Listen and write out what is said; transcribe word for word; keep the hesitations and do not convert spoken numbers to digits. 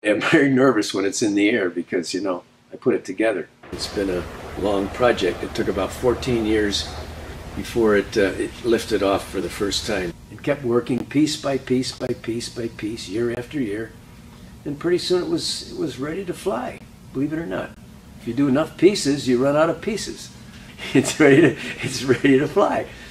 I'm very nervous when it's in the air because, you know, I put it together. It's been a long project. It took about fourteen years before it, uh, it lifted off for the first time. It kept working piece by piece by piece by piece, year after year, and pretty soon it was, it was ready to fly, believe it or not. If you do enough pieces, you run out of pieces. It's ready to, it's ready to fly.